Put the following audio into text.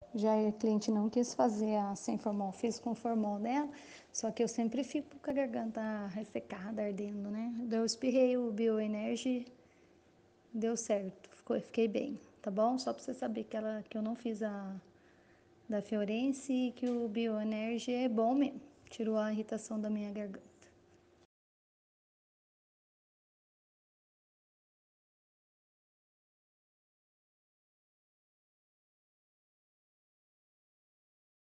Já a cliente não quis fazer a sem formol, fiz com formol dela, só que eu sempre fico com a garganta ressecada, ardendo, né? Daí eu espirrei o Bioenergy, deu certo, fiquei bem, tá bom? Só pra você saber que eu não fiz a da Fiorense e que o Bioenergy é bom mesmo, tirou a irritação da minha garganta.